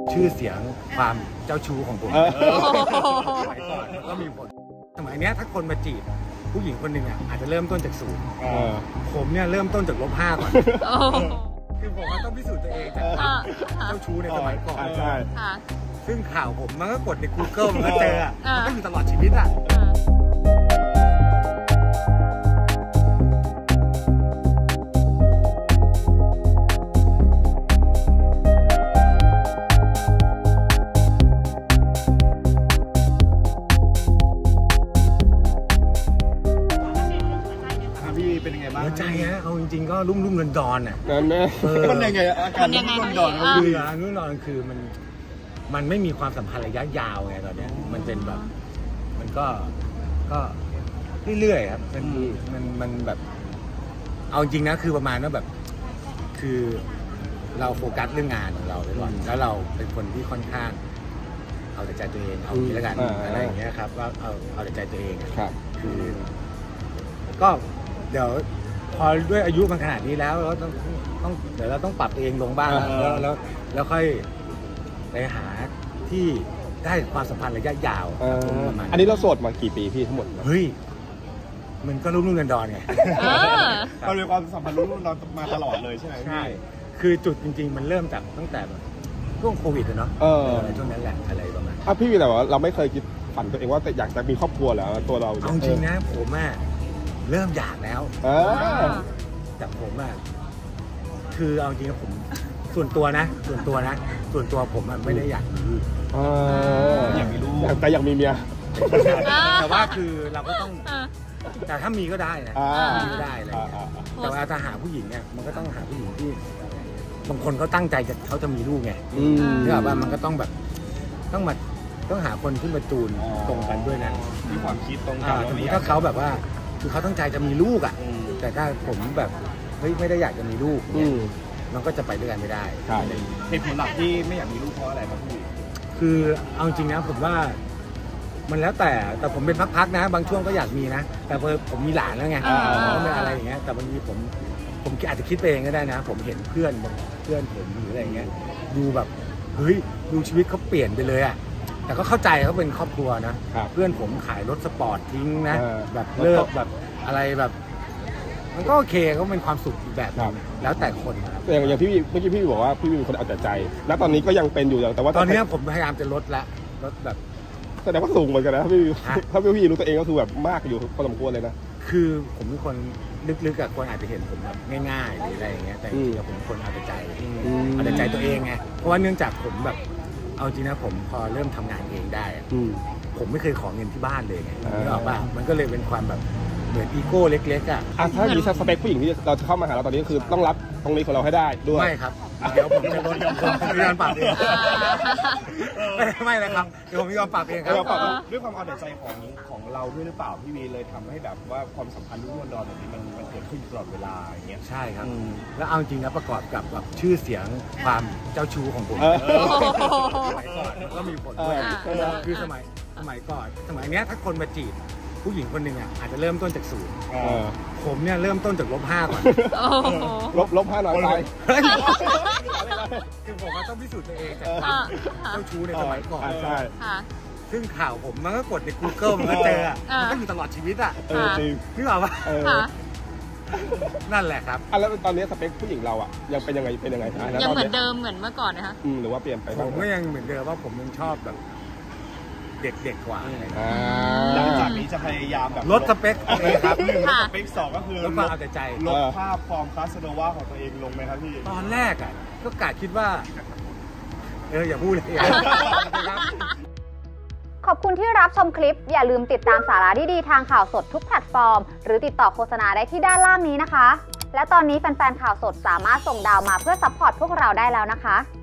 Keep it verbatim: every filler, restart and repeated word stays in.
ชื่อเสียงความเจ้าชู้ของผมสมัยก่อนก็มีผลสมัยนี้ถ้าคนมาจีบผู้หญิงคนหนึ่งอ่ะอาจจะเริ่มต้นจากศูนย์ผมเนี่ยเริ่มต้นจากลบห้าก่อนคือผมต้องพิสูจน์ตัวเองจากเจ้าชู้ในสมัยก่อนใช่ซึ่งข่าวผมมันก็กดใน Google มันก็เจอมันก็อยู่ตลอดชีวิตอ่ะหัวใจฮะเอาจริงๆก็รุ่มรุ่มดอนดอนอ่ะนั่นแม่มันยังไงอาการรุ่มรุ่มดอนคือรุ่มดอนคือมันมันไม่มีความสัมพันธ์ระยะยาวไงตอนเนี้ยมันเป็นแบบมันก็ก็เรื่อยๆครับมันมันมันแบบเอาจริงนะคือประมาณว่าแบบคือเราโฟกัสเรื่องงานของเราไปก่อนแล้วเราเป็นคนที่ค่อนข้างเอาแต่ใจตัวเองเอาอย่างนี้แล้วกันอะไรอย่างเงี้ยครับว่าเอาเอาแต่ใจตัวเองคือก็เดี๋ยวพอด้วยอายุมันขนาดนี้แล้วเราต้องต้องเดี๋ยวเราต้องปรับตัวเองลงบ้างแล้วแล้วแล้วค่อยไปหาที่ได้ความสัมพันธ์ระยะยาวประมาณอันนี้เราโสดมากี่ปีพี่ทั้งหมดเฮ้ยมันก็รุ่มรุ่มดอนๆไงเรามีความสัมพันธ์รุ่มรุ่มดอนมาตลอดเลยใช่ไหมใช่คือจุดจริงๆมันเริ่มจากตั้งแต่แบบช่วงโควิดเนาะช่วงนั้นแหละอะไรประมาณอ่ะพี่แต่ว่าเราไม่เคยคิดฝันตัวเองว่าแต่อยากจะมีครอบครัวแล้วตัวเราจริงๆนะผมอ่ะเริ่มอยากแล้วแต่ผมอ่ะคือเอาจริงๆผมส่วนตัวนะส่วนตัวนะส่วนตัวผมอ่ะไม่ได้อยากมีลูกอยากมีลูกแต่อยากมีเมียแต่ว่าคือเราก็ต้องแต่ถ้ามีก็ได้นะมีก็ได้อะไรแต่ว่าถ้าหาผู้หญิงเนี่ยมันก็ต้องหาผู้หญิงที่บางคนเขาตั้งใจจะเขาจะมีลูกไงคือแบบว่ามันก็ต้องแบบต้องมาต้องหาคนที่มาจูนตรงกันด้วยนะมีความคิดตรงกันถ้าเขาแบบว่าคือเขาตั้งใจจะมีลูกอ่ะแต่ถ้าผมแบบเฮ้ยไม่ได้อยากจะมีลูกเนี่ยมันก็จะไปด้วยกันไม่ได้เหตุผลหลักที่ไม่อยากมีลูกเพราะอะไรครับพี่คือเอาจริงนะผมว่ามันแล้วแต่แต่ผมเป็นพักๆนะบางช่วงก็อยากมีนะแต่พอผมมีหลานแล้วไงก็ไม่อะไรอย่างเงี้ยแต่บางทีผมผมอาจจะคิดเองก็ได้นะผมเห็นเพื่อนเพื่อนผมหรืออะไรเงี้ยดูแบบเฮ้ยดูชีวิตเขาเปลี่ยนไปเลยอ่ะแต่ก็เข้าใจเขาเป็นครอบครัวนะเพื่อนผมขายรถสปอร์ตทิ้งนะแบบเลิกแบบอะไรแบบมันก็โอเคก็เป็นความสุขแบบแล้วแต่คนอย่างอย่างพี่เมื่อกี้พี่บอกว่าพี่เป็นคนเอาแต่ใจแล้วตอนนี้ก็ยังเป็นอยู่แต่ว่าตอนนี้ผมพยายามจะลดละลดแบบแสดงว่าสูงเหมือนกันนะพี่ถ้าพี่รู้ตัวเองก็คือแบบมากอยู่พอสมควรเลยนะคือผมเป็นคนลึกๆกับคนอาจจะเห็นผมแบบง่ายๆหรืออะไรอย่างเงี้ยแต่จริงๆผมเป็นคนเอาแต่ใจเอาแต่ใจตัวเองไงเพราะว่าเนื่องจากผมแบบเอาจริงนะผมพอเริ่มทำงานเองได้ผมไม่เคยขอเงินที่บ้านเลยไงนึกออกป่ะมันก็เลยเป็นความแบบเหมือนอีโก้เล็กๆอ่ะถ้ามีสเปคผู้หญิงที่เราจะเข้ามาหาเราตอนนี้คือต้องรับตรงนี้ของเราให้ได้ด้วยไม่ครับเดี๋ยวผมจะลดผมจะยอมปรับเองไม่ไม่เลยครับเดี๋ยวผมยอมปรับเองครับด้วยความเอาแต่ใจของของเราด้วยหรือเปล่าพี่วีเลยทำให้แบบว่าความสัมพันธ์รุ่มดอนแบบนี้มันมันเกิดขึ้นตลอดเวลาอย่างเงี้ยใช่ครับแล้วเอาจริงนะประกอบกับแบบชื่อเสียงความเจ้าชู้ของผมสมัยก่อนก็มีผลด้วยคือสมัยสมัยก่อนสมัยเนี้ยถ้าคนมาจีบผู้หญิงคนหนึ่งอ่ะอาจจะเริ่มต้นจากศูนย์ผมเนี่ยเริ่มต้นจากลบห้าก่อนลบลบห้าหน่อยไปคือผมต้องพิสูจน์ตัวเองจากเจ้าชู้ในสมัยก่อนใช่ซึ่งข่าวผมมันก็กดใน Google มันก็เจอมันก็อยู่ตลอดชีวิตอ่ะนึกออกปะนั่นแหละครับแล้วตอนนี้สเปคผู้หญิงเราอ่ะยังเป็นยังไงเป็นยังไงยังเหมือนเดิมเหมือนเมื่อก่อนนะคะหรือว่าเปลี่ยนไปผมก็ยังเหมือนเดิมว่าผมยังชอบแบบเด็กๆกว่าหลังจากนี้จะพยายามแบบลดสเปคเลยครับหนึ่งสเปคสองก็คือลดความเอาแต่ใจลดภาพฟอร์มคาสโนวาของตัวเองลงไหมครับพี่ตอนแรกอ่ะก็กะคิดว่าเอออย่าพูดเลยขอบคุณที่รับชมคลิปอย่าลืมติดตามสาระดีๆทางข่าวสดทุกแพลตฟอร์มหรือติดต่อโฆษณาได้ที่ด้านล่างนี้นะคะและตอนนี้แฟนๆข่าวสดสามารถส่งดาวมาเพื่อซัพพอร์ตพวกเราได้แล้วนะคะ